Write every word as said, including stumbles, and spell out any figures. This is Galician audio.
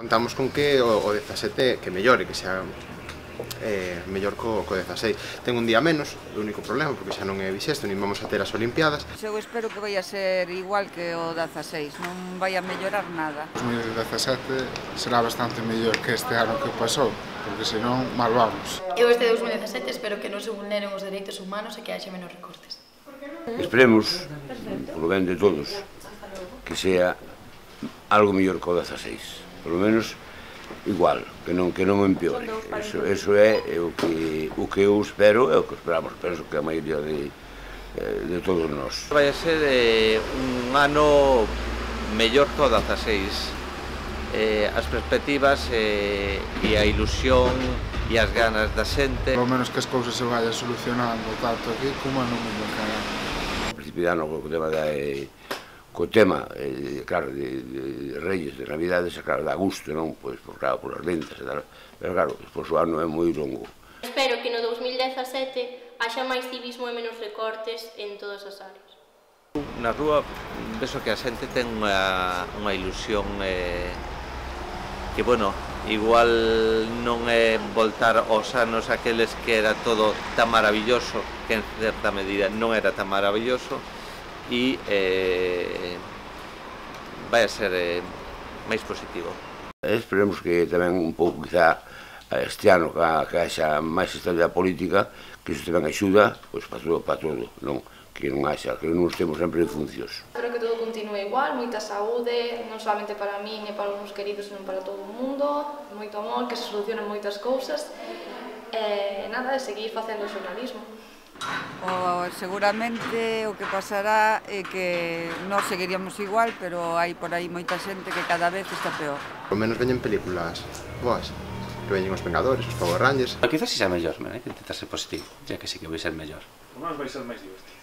Contamos con que o, o dezasete que mellore, que xa eh, mellor co, co dezaseis. Ten un día menos, o único problema, porque xa non é bisexto, nin vamos a ter as Olimpiadas. Eu espero que vai a ser igual que o dezaseis, non vai a mellorar nada. dos mil dezasete será bastante mellor que este ano que pasou, porque senón mal vamos. Eu este dos mil dezasete espero que non se vulneren os dereitos humanos e que haxe menos recortes. Esperemos, polo ben de todos, que sea algo mellor que o dezaseis, polo menos igual, que non que non empeore. Eso, eso é o que, o que eu espero, é o que esperamos, penso que a maioría de, de todos nós. Vai a ser eh, un ano mellor que o dezaseis. Eh, as perspectivas eh, e a ilusión e as ganas da xente. Polo menos que as cousas se vayan solucionando tanto aquí como no mundo en general. A principio de ano, co tema da... Eh, co tema, eh, claro, de, de Reyes, de Navidades, claro, da gusto, non? Pois, por, claro, por as ventas e tal, pero claro, despois o ano é moi longo. Espero que no dos mil dezasete haxa máis civismo e menos recortes en todas as áreas. Na rúa, penso que a xente ten unha, unha ilusión eh, que, bueno, igual non é voltar aos anos aqueles que era todo tan maravilloso, que en certa medida non era tan maravilloso, e eh, vai a ser eh, máis positivo. Esperemos que tamén un pouco, quizá, este ano que, que haxa máis estabilidade política, que iso tamén axuda, pois, para todo, para todo, non? Que non haxa, que non estemos sempre en funcións. Espero que todo continue igual, moita saúde, non solamente para min e para os queridos, senón para todo o mundo, moito amor, que se solucionen moitas cousas, e nada, de seguir facendo xornalismo. O, seguramente o que pasará é que nós seguiríamos igual, pero hai por aí moita xente que cada vez está peor. Ao menos veñen películas boas, que veñen os Vengadores, os Power Rangers. Quizás si xa mellor, hai que intentar ser positivo, ya que sí que vai ser mellor. O menos vai ser máis divertido.